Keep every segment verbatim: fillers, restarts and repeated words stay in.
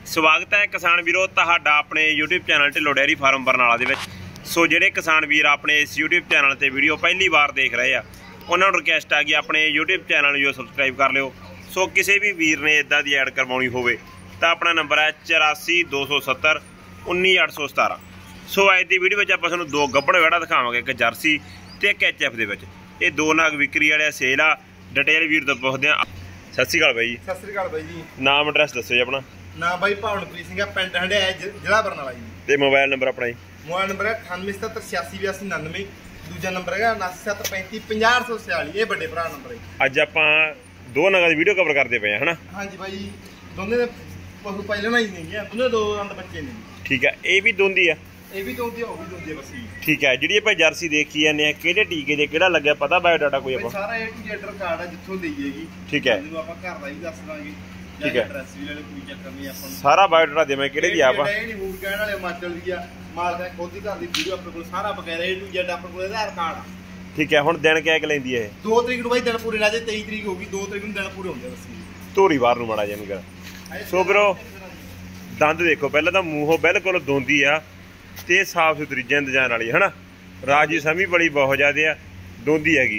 ਸਵਾਗਤ ਹੈ ਕਿਸਾਨ ਵੀਰੋ ਤੁਹਾਡਾ ਆਪਣੇ YouTube channel Dhillon dairy farm Barnala ਦੇ ਵਿੱਚ। ਸੋ ਜਿਹੜੇ ਕਿਸਾਨ ਵੀਰ ਆਪਣੇ ਇਸ YouTube ਚੈਨਲ ਤੇ ਵੀਡੀਓ ਪਹਿਲੀ ਵਾਰ ਦੇਖ ਰਹੇ ਆ ਉਹਨਾਂ ਨੂੰ ਰਿਕਵੈਸਟ ਆ ਕਿ ਆਪਣੇ YouTube ਚੈਨਲ ਨੂੰ ਸਬਸਕ੍ਰਾਈਬ ਕਰ ਲਿਓ। ਸੋ ਕਿਸੇ ਵੀ ਵੀਰ ਨੇ ਇਦਾਂ ਦੀ ਐਡ ਕਰਵਾਉਣੀ ਹੋਵੇ ਤਾਂ ਆਪਣਾ ਨੰਬਰ ਹੈ ਚੁਰਾਸੀ ਦੋ ਸੌ ਸੱਤਰ ਉੱਨੀ ਅੱਠ ਸੌ ਸਤਾਰਾਂ। ਸੋ ਅੱਜ ਦੀ ਵੀਡੀਓ ਵਿੱਚ ਆਪਾਂ ਤੁਹਾਨੂੰ ਦੋ ਗੱਭਣ ਵੜਾ ਦਿਖਾਵਾਂਗੇ, ਇੱਕ ਜਰਸੀ ਤੇ ਇੱਕ ਐਚ ਐਫ ਦੇ ਵਿੱਚ। ਇਹ ਦੋ ਨਾਗ ਵਿਕਰੀ ਵਾਲੇ ਸੇਲ ਆ। ਡਿਟੇਲ ਵੀਰ ਤੋਂ ਪੁੱਛਦੇ ਆ। ਸਤਿ ਸ਼੍ਰੀ ਅਕਾਲ ਬਾਈ ਜੀ। ਸਤਿ ਸ਼੍ਰੀ ਅਕਾਲ ਬਾਈ ਜੀ। ਨਾਮ ਐਡਰੈਸ ਦੱਸੋ ਜੀ ਆਪਣਾ। ਨਾਮ ਬਾਈ ਭਾਵਨਪ੍ਰੀਤ ਸਿੰਘ ਆ, ਪਿੰਡ ਹੰਡਿਆ, ਜ਼ਿਲ੍ਹਾ ਬਰਨਾਲਾ ਜੀ। ਤੇ ਮੋਬਾਈਲ ਨੰਬਰ ਆਪਣਾ ਜੀ। ਮੋਬਾਈਲ ਨੰਬਰ ਹੈ ਅਠਾਨਵੇਂ ਸਤੱਤਰ ਛਿਆਸੀ ਬਿਆਸੀ ਉਨਾਨਵੇਂ। ਦੂਜਾ ਨੰਬਰ ਹੈਗਾ ਉਨਾਸੀ ਸੱਤ ਪੈਂਤੀ ਪੰਜਾਹ ਅੱਠ ਸੌ ਛਿਆਲੀ। ਇਹ ਵੱਡੇ ਭਰਾ ਨੰਬਰ ਹੈ। ਅੱਜ ਆਪਾਂ ਦੋ ਨਗਾਂ ਦੀ ਵੀਡੀਓ ਕਵਰ ਕਰਦੇ ਪਏ ਆ ਹਨਾ। ਹਾਂਜੀ ਬਾਈ, ਦੋਨੇ ਦੇ ਪਸ਼ੂ ਪਹਿਲਾਂ ਹੀ ਨਹੀਂ ਗਿਆ, ਦੋਨੇ ਦੋ ਦੰਦ ਬੱਚੇ ਨੇ। ਠੀਕ ਹੈ, ਇਹ ਵੀ ਦੋਂਦੀ ਆ, ਇਹ ਵੀ ਦੋਂਦੀ ਆ, ਉਹ ਵੀ ਦੋਂਦੀ ਆ ਬਸ। ਠੀਕ ਹੈ, ਜਿਹੜੀ ਆਪਾਂ ਜਰਸੀ ਦੇਖੀ ਜਾਂਦੇ ਆ ਕਿਹੜੇ ਟੀਕੇ ਦੇ ਕਿਹੜਾ ਲੱਗਿਆ ਪਤਾ ਬਾਇਓ ਡਾਟਾ ਕੋਈ ਆਪਾਂ ਸਾਰਾ ਏ ਟੂ ਜ਼ੈਡ ਰਿਕਾਰਡ ਆ ਜਿੱਥੋਂ ਲਈਏਗੀ। ਠੀਕ ਹੈ, ਜਿਹਨੂੰ ਆਪਾਂ ਘਰ ਦਾ ਹੀ ਦੱਸ ਦਾਂਗੇ। ਠੀਕ ਹੈ, ਐਡਰੈਸ ਵੀ ਲੈ ਕੋਈ ਚੱਕਰ ਨਹੀਂ ਆਪਾਂ ਨੂੰ। ਸਾਰਾ ਬਾਇਓ ਡਾਟਾ ਦੇਵਾਂ ਕਿਹੜੇ ਦੀ ਆਪਾਂ। ਇਹ ਨਹੀਂ ਹੋਰ ਕਹਿਣ ਵਾਲੇ ਹਿਮਾਚਲ ਦੀ ਆ, ਮਾਲਕ ਖੁਦ ਦੀ ਘਰ ਦੀ ਵੀਡੀਓ ਆਪਣੇ ਕੋਲ ਸਾਰਾ ਬਕਾਇਦਾ ਏ ਟੂ ਜ਼ੈਡ ਆਪਣੇ ਕੋਲ ਇਹਦਾ ਰਿਕਾਰਡ ਆ। ਠੀਕ ਹੈ, ਹੁਣ ਦਿਨ ਕਿਆ ਕਿ ਲੈਂਦੀ ਹੈ ਇਹ? ਦੋ ਤਰੀਕ ਨੂੰ ਬਾਈ ਦਿਨ ਪੂਰੇ ਨਾ ਜੇ ਤੇਈ ਤਰੀਕ ਹੋ ਗਈ, ਦੋ ਤਰੀਕ ਨੂੰ ਦਿਨ ਪੂਰੇ ਹੁੰਦੇ ਬਸ। ਧੋਰੀ ਬਾਹਰ ਨੂੰ ਮਾੜਾ ਜਾਨੂੰ ਕਰ। ਸੋ ਵੀਰੋ ਦੰਦ ਦੇਖੋ, ਪਹਿਲਾਂ ਤਾਂ ਮੂੰਹੋਂ ਬਿਲਕੁਲ ਦੋਂਦੀ ਆ ਤੇ ਸਾਫ ਸੁਥਰੀ ਜਿੰਦ ਜਾਨ ਵਾਲੀ ਹਨਾ। ਰਾਜੀ ਸਮੀ ਬੜੀ ਬਹੁਤ ਜ਼ਿਆਦਾ ਆ, ਦੋਂਦੀ ਹੈਗੀ।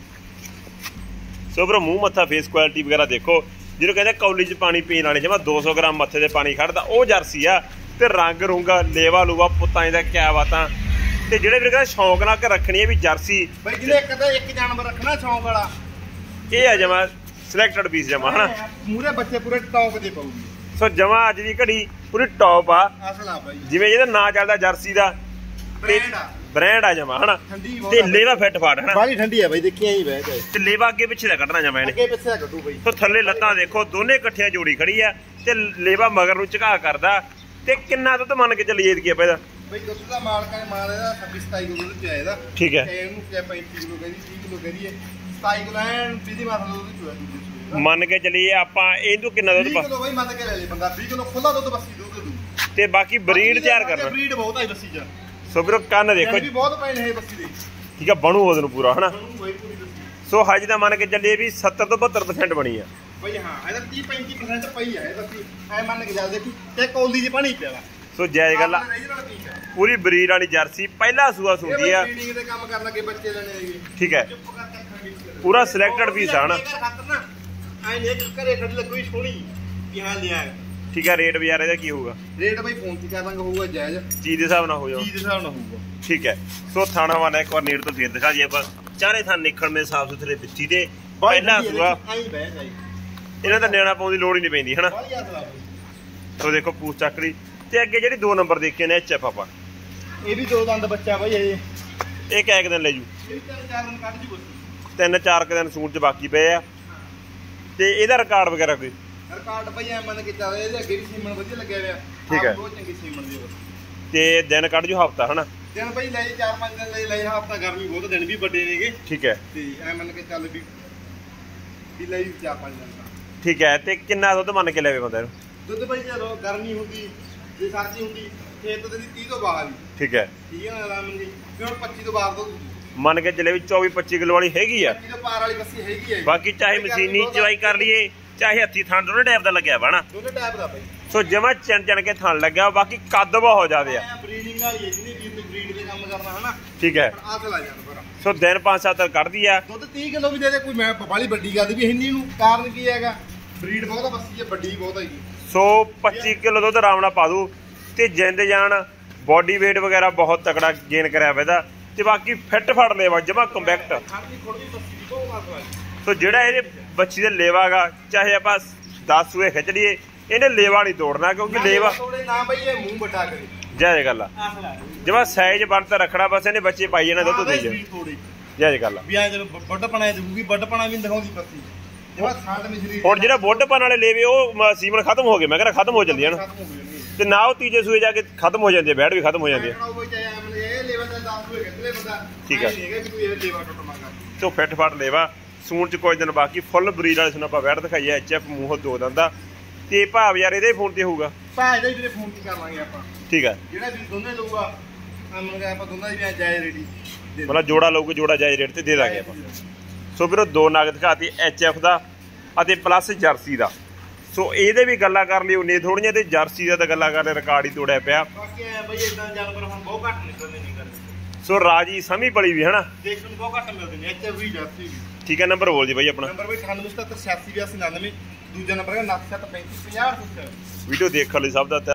ਸੋ ਵੀਰੋ ਮੂੰਹ ਮੱਥਾ ਫੇਸ ਕੁਆਲਿਟੀ ਵਗੈਰਾ ਦੇਖੋ, ਜਿਹਨੂੰ ਕਹਿੰਦੇ ਕੌਲੀ 'ਚ ਪਾਣੀ ਪੀਣ ਵਾਲੇ ਜਮਾ ਦੋ ਸੌ ਗ੍ਰਾਮ ਮੱਥੇ ਦੇ ਪਾਣੀ ਖੜਦਾ ਉਹ ਜਰਸੀ ਆ। ਤੇ ਰੰਗ ਰੁੰਗਾ ਲੇਵਾ ਲੂਵਾ ਪੁੱਤਾਂ ਦਾ ਕਿਆ ਬਾਤਾਂ। ਤੇ ਜਿਹੜੇ ਵੀਰ ਕਹਿੰਦੇ ਸ਼ੌਂਕ ਨਾਲ ਕੇ ਰੱਖਣੀ ਹੈ ਵੀ ਜਰਸੀ ਬਈ ਜਿਹਨੇ ਇੱਕ ਤਾਂ ਇੱਕ ਜਾਨਵਰ ਰੱਖਣਾ ਸ਼ੌਂਕ ਵਾਲਾ, ਇਹ ਆ ਜਮਾ ਸਿਲੈਕਟਡ ਪੀਸ ਜਮਾ ਹਨਾ। ਮੂਰੇ ਬੱਚੇ ਪੂਰੇ ਟੌਪ ਦੇ ਪਾਉਗੀ। ਸੋ ਜਮਾ ਅੱਜ ਦੀ ਘੜੀ ਪੂਰੀ ਟੌਪ ਆ। ਅਸਲ ਆ ਬਾਈ, ਜਿਵੇਂ ਜਿਹਦਾ ਨਾਂ ਚੱਲਦਾ ਜਰਸੀ ਦਾ ਬ੍ਰਾਂਡ ਆ, ਬ੍ਰਾਂਡ ਆ ਜਮਾ ਹਨਾ। ਤੇ ਲੇਵਾ ਫਿੱਟ ਫਾੜ ਹਨਾ, ਬਾਲੀ ਠੰਡੀ ਆ ਬਾਈ। ਦੇਖਿਆ ਹੀ ਬਹਿ ਕੇ ਤੇ ਲੇਵਾ ਅੱਗੇ ਪਿੱਛੇ ਦਾ ਕੱਢਣਾ ਜਮਾ ਇਹਨੇ, ਅੱਗੇ ਪਿੱਛੇ ਦਾ ਕੱਢੂ ਬਾਈ। ਸੋ ਥੱਲੇ ਲੱਤਾਂ ਦੇਖੋ, ਦੋਨੇ ਇਕੱਠੀਆਂ ਜੋੜੀ ਖੜੀ ਆ ਤੇ ਲੇਵਾ ਮਗਰ ਨੂੰ ਝੁਕਾ ਕਰਦਾ। ਤੇ ਕਿੰਨਾ ਦੁੱਧ ਮੰਨ ਕੇ ਚੱਲੀਏ ਕੀ ਆਪਾਂ ਇਹਦਾ? ਬਈ ਦੁੱਧ ਦਾ ਮਾਲਕਾਂ ਨੇ ਮਾਲ ਇਹਦਾ ਛੱਬੀ ਸਤਾਈ ਕਿਲੋ ਦੁੱਧ ਚ ਆਏਦਾ। ਠੀਕ ਹੈ, ਇਹਨੂੰ ਕਿਹਾ ਪੈਂਤੀ ਕਿਲੋ ਕਰੀ, ਤੀਹ ਕਿਲੋ ਕਰੀਏ, ਸਤਾਈ ਕਿਲੋ ਐਨ ਪੀਦੀ ਮਾਰ ਦੁੱਧ ਚ ਆਇਆ। ਮੰਨ ਕੇ ਚੱਲੀਏ ਆਪਾਂ ਇਹਨੂੰ ਕਿੰਨਾ ਦੁੱਧ ਪਾ? ਵੀਹ ਕਿਲੋ ਬਾਈ ਮੰਨ ਕੇ ਲੈ ਲੈ ਬੰਦਾ, ਵੀਹ ਕਿਲੋ ਖੁੱਲਾ ਦੁੱਧ ਬੱਸੀ ਦੁੱਧ ਦੂ। ਤੇ ਬਾਕੀ ਬਰੀਡ ਤਿਆਰ ਕਰਨਾ, ਬਰੀਡ ਬਹੁਤ ਆਈ ਬੱਸੀ ਚ। ਸੋ ਵੀਰੋ ਕੰਨ ਦੇਖੋ ਵੀ ਬਹੁਤ ਪਏ ਨੇ ਇਹ ਬੱਸੀ ਦੇ। ਠੀਕ ਆ, ਬਣੂ ਉਹਦੇ ਨੂੰ ਪੂਰਾ ਹਨਾ। ਸੋ ਹਜ ਦਾ ਮੰਨ ਕੇ ਚੱਲੀਏ ਵੀ ਸੱਤਰ ਤੋਂ ਬਹੱਤਰ ਪਰਸੈਂਟ ਬਣੀ ਆ ਬਈ। ਹਾਂ ਇਹਦਾ ਤੀਹ ਪੈਂਤੀ ਪਰਸੈਂਟ ਪਈ ਆ ਇਹ ਬੱਸੀ, ਐ ਮੰਨ ਕੇ ਚੱਲ ਦੇਖੀ ਤੇ ਕੌਲੀ ਚ ਪਾਣੀ ਪਿਆ ਵਾ। ਸੋ ਜਾਇਜ਼ ਗੱਲ ਆ, ਪੂਰੀ ਬਰੀਡ ਵਾਲੀ ਜਰਸੀ ਪਹਿਲਾ ਸੂਆ ਸੁੰਦੀ ਆ। ਬਰੀਡਿੰਗ ਦੇ ਕੰਮ ਕਰਨ ਲੱਗੇ ਬੱਚੇ ਲੈਣੇ ਹੈਗੇ। ਠੀਕ ਹੈ, ਪੂਰਾ ਸਿਲੈਕਟਡ ਪੀਸ ਆ ਹਨਾ। ਐ ਨਹੀਂ ਘਰੇ ਖੜੀ ਲੱਗੂਈ ਸੋਹਣੀ ਵੀ ਹਾਂ ਲਿਆ। ਠੀਕ ਹੈ, ਰੇਟ ਬਾਜ਼ਾਰ ਇਹਦਾ ਕੀ ਹੋਊਗਾ? ਰੇਟ ਬਈ ਫੋਨ ਤੇ ਕਰ ਦਾਂਗੇ, ਹੋਊਗਾ ਜਾਇਜ਼ ਚੀਜ਼ ਦੇ ਹਿਸਾਬ ਨਾਲ ਹੋ ਜਾਓ, ਚੀਜ਼ ਦੇ ਹਿਸਾਬ ਨਾਲ ਹੋਊਗਾ। ਠੀਕ ਹੈ। ਸੋ ਥਾਣਾ ਵਾਲਾ ਇੱਕ ਵਾਰ ਨੇੜ ਤੋਂ ਫੇਰ ਦਿਖਾ ਜੀ ਆਪਾਂ। ਚਾਰੇ ਥਾਂ ਨਿਕਲਣ ਮੇ ਸਾਫ ਸੁਥਰੇ ਵਿੱਚੀ ਦੇ ਪਹਿਲਾ ਸੂਆ। ਇਹਨਾਂ ਦਾ ਨਿਆਣਾ ਪਾਉਣ ਦੀ ਲੋੜ ਹੀ ਨਹੀਂ ਪੈਂਦੀ ਹਨਾ। ਸੋ ਦੇਖੋ ਪੂਛ ਚੱਕਰੀ। ਤੇ ਅੱਗੇ ਜਿਹੜੀ ਦੋ ਨੰਬਰ ਦੇਖੇ ਨੇ ਐਚ ਐਫ ਆਪਾਂ, ਇਹ ਵੀ ਦੋ ਦੰਦ ਬੱਚਾ ਬਾਈ। ਇਹ ਇਹ ਕਿਆ ਇੱਕ ਦਿਨ ਲੈ ਜੂ? ਤਿੰਨ ਚਾਰ ਕੁ ਦਿਨ ਸੂਣ ਚ ਬਾਕੀ ਪਏ ਆ। ਤੇ ਇਹਦਾ ਰਿਕਾਰਡ ਵਗੈਰਾ ਕੋਈ? ਰਿਕਾਰਡ ਬਈ ਐ ਮੰਨ ਕੇ ਚੱਲ, ਇਹਦੇ ਅੱਗੇ ਵੀ ਸੀਮਨ ਵਧੀਆ ਲੱਗਿਆ ਹੋਇਆ। ਠੀਕ ਹੈ, ਬਹੁਤ ਚੰਗੀ ਸੀਮਨ ਦੀ। ਤੇ ਦਿਨ ਕੱਢ ਜੂ ਹਫਤਾ ਹਨਾ। ਦਿਨ ਬਈ ਲੈ ਚਾਰ ਪੰਜ ਦਿਨ ਲੈ ਲੈ ਹਫਤਾ, ਗਰਮੀ ਬਹੁਤ, ਦਿਨ ਵੀ ਵੱਡੇ ਨੇਗੇ। ਠੀਕ ਹੈ, ਤੇ ਐ ਮੰਨ ਕੇ ਚੱਲ ਵੀ ਵੀ ਲੈ ਚਾਰ ਪੰਜ ਦਿਨ। ਠੀਕ ਹੈ, ਤੇ ਕਿੰਨਾ ਦੁੱਧ ਮੰਨ ਕੇ ਲੈਵੇ ਬੰਦੇ ਨੂੰ? ਦੁੱਧ ਬਈ ਜਦੋਂ ਗਰਮੀ ਹੁੰਦੀ ਜੇ ਸਰਦੀ ਹੁੰਦੀ ਫੇਰ ਤਾਂ ਤੀਹ ਤੋਂ ਬਾਹਰ ਹੀ। ਠੀਕ ਹੈ, ਠੀਕ ਹੈ ਨਾ ਆਰਾਮ ਜੀ। ਹੁਣ ਪੱਚੀ ਤੋਂ ਬਾਹਰ ਦੁੱਧ ਮੰਨ ਕੇ ਚੱਲੇ ਵੀ ਚੌਵੀ ਪੱਚੀ ਕਿਲੋ ਵਾਲੀ ਹੈਗੀ ਆ। ਪੱਚੀ ਤੋਂ ਪਾਰ ਵਾਲੀ ਬੱਸੀ ਹੈਗੀ ਆ। ਬਾਕੀ ਚਾਹੇ ਮਸ਼ੀਨੀ ਚਵਾਈ ਕਰ ਲਈਏ ਚਾਹੇ ਹੱਥੀ ਥਣ ਦੋਨੇ ਟਾਈਪ ਦਾ ਲੱਗਿਆ ਵਾ ਨਾ। ਦੋਨੇ ਟਾਈਪ ਦਾ ਬਈ। ਸੋ ਜਮਾ ਚਣ ਚਣ ਕੇ ਥਣ ਲੱਗਿਆ। ਬਾਕੀ ਕੱਦ ਬਹੁਤ ਜ਼ਿਆਦੇ ਆ। ਬਰੀਡਿੰਗ ਵਾਲੀ ਹੈ, ਜਿਹਨੇ ਵੀਰ ਨੇ ਬਰੀਡ ਦੇ ਕੰਮ ਕਰਨਾ ਹਨਾ। ਠੀਕ ਹੈ, ਆਸਲ ਆ ਜਾਂਦਾ ਪਰ। ਸੋ ਦਿਨ ਪੰਜ ਸੱਤ ਕੱਢਦੀ ਆ। ਦੁੱਧ ਤੀਹ ਕਿਲੋ ਵੀ ਦੇ ਦੇ, ਕੋਈ ਮੈਂ ਬਾਲੀ ਵੱਡੀ ਗੱਲ ਵੀ ਹਿੰਨੀ ਨੂੰ। ਕਾਰਨ ਕੀ ਹੈਗਾ, ਬਰੀਡ ਬਹੁਤ ਆ ਬੱਸੀ, ਵੱਡੀ ਬਹੁਤ ਹੈਗੀ। ਸੋ ਪੱਚੀ ਕਿਲੋ ਦੁੱਧ ਆਰਾਮ ਨਾਲ ਪਾ ਦੂ। ਤੇ ਜਿੰਦ ਜਾਨ ਬੋਡੀ ਵੇਟ ਵਗੈਰਾ ਬਹੁਤ ਤਕੜਾ ਗੇਨ ਕਰਿਆ ਵਾ। ਤੇ ਬਾਕੀ ਫਿੱਟ ਫੜ ਲੇਵਾ ਜਮਾ ਕੰਪੈਕਟ। ਸੋ ਜਿਹੜਾ ਇਹਦੇ ਬੱਚੀ ਦੇ ਲੇਵਾ ਗਾ, ਚਾਹੇ ਆਪਾਂ ਦਸ ਸੂਏ ਖਿੱਚ ਲਈਏ, ਇਹਨੇ ਲੇਵਾ ਨਹੀਂ ਤੋੜਨਾ ਕਿਉਂਕਿ ਲੇਵਾ ਨਾ ਬਈ ਇਹ ਮੂੰਹ ਵੱਡਾ ਕਰੇ। ਜਾਇਜ਼ ਗੱਲ ਆ, ਜਮਾ ਸਾਈਜ਼ ਬਣਤਾ ਰੱਖਣਾ, ਬਸ ਇਹਨੇ ਬੱਚੇ ਪਾਈ ਜਾਣਾ ਦੁੱਧ ਦੇ ਜਾ। ਜਾਇਜ਼ ਗੱਲ ਆ ਵੀ ਐ ਜਦੋਂ ਵੱਡ ਪਣਾ ਦੂਗੀ, ਵੱਡ ਪਣਾ ਵੀ ਦਿਖਾਉਂਦੀ ਬੱਸੀ ਜਮਾ ਸਾਡ ਮਿਸ਼ਰੀ। ਹੁਣ ਜਿਹੜਾ ਵੱਡ ਪਣ ਵਾਲੇ ਲੇਵੇ ਉਹ ਸੀਮਨ ਖਤਮ ਹੋ ਗਏ, ਮੈਂ ਕਹਿੰਦਾ ਖਤਮ ਹੋ ਜਾਂਦੀ ਹੈ ਨਾ। ਤੇ ਨਾ ਉਹ ਤੀਜੇ ਸੂਏ ਜਾ ਕੇ ਖਤਮ ਹੋ ਜਾਂਦੀ ਹੈ, ਬੈਠ ਵੀ ਖਤਮ ਹੋ ਜਾਂਦੀ ਹੈ। ਠੀਕ ਹੈ, ਸੋ ਫਿੱਟ ਫਾਟ ਲੇਵਾ, ਸੂਣ ਚ ਕੁਝ ਦਿਨ ਬਾਕੀ। ਫੁੱਲ ਬਰੀਡ ਵਾਲੇ ਸੁਣਾ ਆਪਾਂ ਬੈਠ ਦਿਖਾਈਏ। ਐਚ ਐਫ ਮੂੰਹ ਦੋ ਦੰਦਾ। ਤੇ ਭਾਵ ਯਾਰ ਇਹਦੇ ਫੋਨ ਤੇ ਹੋਊਗਾ? ਭਾਅ ਇਹਦੇ ਵੀਰੇ ਫੋਨ ਤੇ ਕਰ ਲਾਂਗੇ ਆਪਾਂ। ਠੀਕ ਹੈ, ਜਿਹੜਾ ਵੀ ਦੋਨੇ ਲਊਗਾ ਆਪਾਂ ਦੋਨਾਂ ਦੀ ਵੀ ਜਾਇਜ਼ ਰੇਡੀ, ਮਤਲਬ ਜੋੜਾ ਲਊਗਾ, ਜੋੜਾ ਜਾਇਜ਼ ਰੇਟ ਤੇ ਦੇ ਦਾਂਗੇ ਆਪਾਂ। ਸੋ ਵੀਰੋ ਦੋ ਨਾਗ ਦਿਖਾਤੀ ਐਚ ਐਫ ਦਾ ਅਤੇ ਪਲੱਸ ਜਰਸੀ ਦਾ। ਸੋ ਇਹਦੇ ਵੀ ਗੱਲਾਂ ਕਰ ਲਈ ਉਨੇ ਥੋੜੀਆਂ ਤੇ ਜਰਸੀ ਦਾ ਤਾਂ ਗੱਲਾਂ ਕਰਦੇ ਰਿਕਾਰਡ ਹੀ ਤੋੜਿਆ ਪਿਆ। ਬਾਕੀ ਐ ਬਈ ਇਦਾਂ ਜਾਨਵਰ ਹੁਣ ਬਹੁਤ ਘੱਟ ਨਿਕਲਦੇ ਨਹੀਂ ਕਰਦੇ। ਸੋ ਰਾਜੀ ਸਮੀ ਪਲੀ ਵੀ ਹਨਾ ਦੇਖਣ ਨੂੰ ਬਹੁਤ ਘੱਟ ਮਿਲਦੇ ਨੇ ਐਚ ਵੀ ਜਰਸੀ ਵੀ। ਠੀਕ ਹੈ ਨੰਬਰ ਬੋਲ ਜੀ ਬਾਈ ਆਪਣਾ। ਨੰਬਰ ਬਈ ਅਠਾਨਵੇਂ ਸਤੱਤਰ ਛਿਆਸੀ ਬਿਆਸੀ ਉਨਾਨਵੇਂ। ਦੂਜਾ ਨੰਬਰ ਹੈਗਾ ਉਨਾਸੀ ਸੱਤ ਪੈਂਤੀ ਪੰਜਾਹ। ਵੀਡੀਓ ਦੇਖਣ ਲਈ ਸਭ ਦਾ